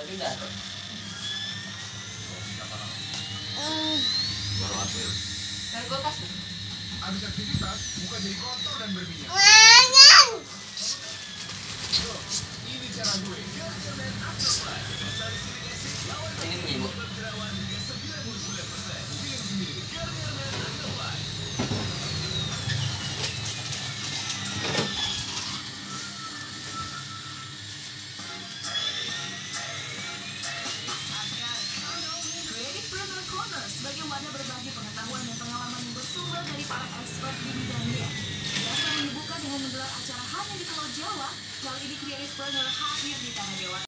Tapi udah. Baru hasil. Dari kulkas tuh. Habis aktivitas, muka jadi kotor dan berminyak. Ini cara gue. Ini nih, Bu. Sebagai wadah berbagi pengetahuan dan pengalaman yang bersumber dari para expert di bidangnya. Biasa menyibukkan dengan menggelar acara hanya di Pulau Jawa, kali ini Creative Planner hadir di Tanah Dewa.